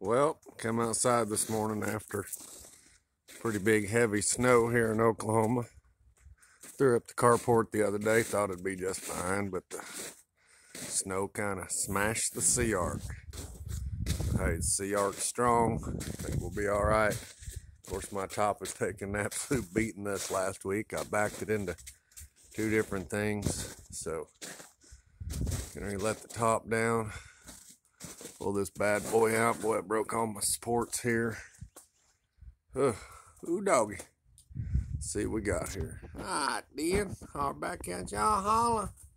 Well, come outside this morning after pretty big heavy snow here in Oklahoma. Threw up the carport the other day, thought it'd be just fine, but the snow kind of smashed the Sea Ark. Hey, the Sea Ark's strong. I think we'll be all right. Of course, my top is taking an absolute beating this last week. I backed it into two different things, so gonna let the top down. Pull this bad boy out. Boy, it broke all my supports here. Ooh, doggy. Let's see what we got here. Alright, then. Holler back at y'all. Holler.